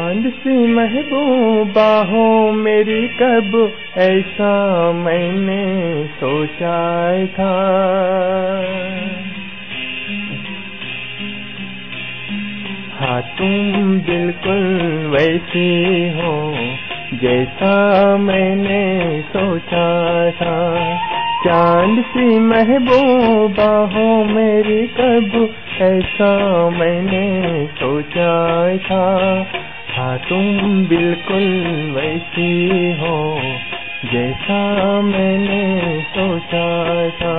चांद सी महबूबा हो मेरी कब ऐसा मैंने सोचा था। हाँ तुम बिल्कुल वैसी हो जैसा मैंने सोचा था। चांद सी महबूबा हो मेरी कब ऐसा मैंने सोचा था। हाँ तुम बिल्कुल वैसी हो जैसा मैंने सोचा था।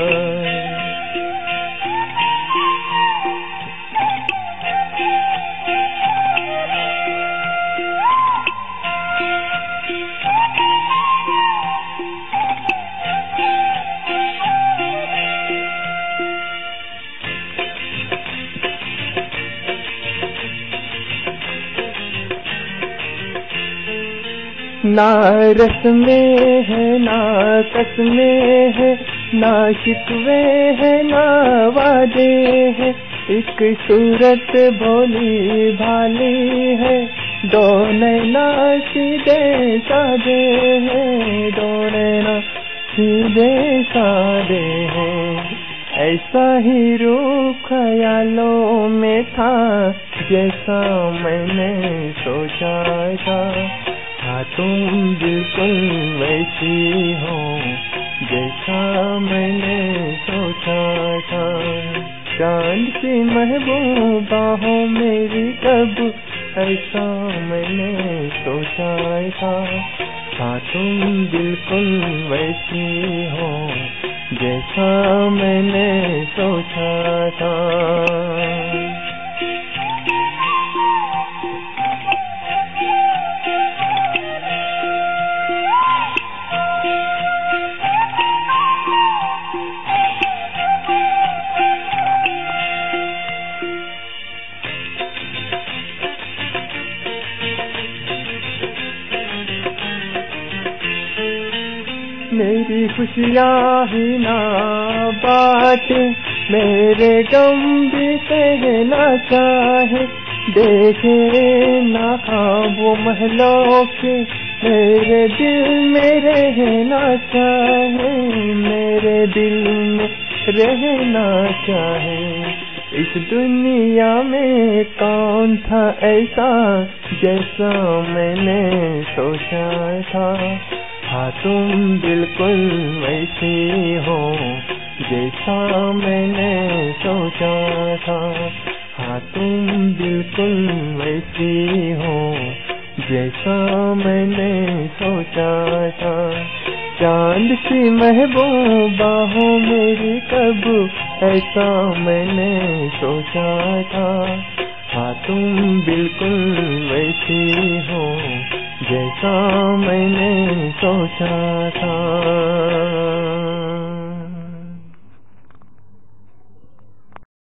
ना रस में है ना कस में है, ना शिकवे है ना वादे है। एक सूरत भोली भाली है, दो नैना सीधे साधे हैं, दो नैना सीधे साधे हैं। ऐसा ही रूप ख्यालों में था जैसा मैंने सोचा था। हाँ तुम बिल्कुल वैसी हो जैसा मैंने सोचा था। चांद सी महबूबा हो मेरी कब ऐसा मैंने सोचा था। हाँ तुम बिल्कुल वैसी हो जैसा मैंने सोचा था। मेरी खुशियाँ ही ना बात, मेरे गम भी कहना चाहे। देखे ना वो महलों के, मेरे दिल में रहना चाहे, मेरे दिल में रहना चाहे। इस दुनिया में कौन था ऐसा जैसा मैंने सोचा था। हाँ तुम बिल्कुल वैसी हो जैसा मैंने सोचा था। हाँ तुम बिल्कुल वैसी हो जैसा मैंने सोचा था। चांद सी महबूबा हो मेरी कब ऐसा मैंने सोचा था। हाँ तुम बिल्कुल वैसी हो जैसा मैंने सोचा था।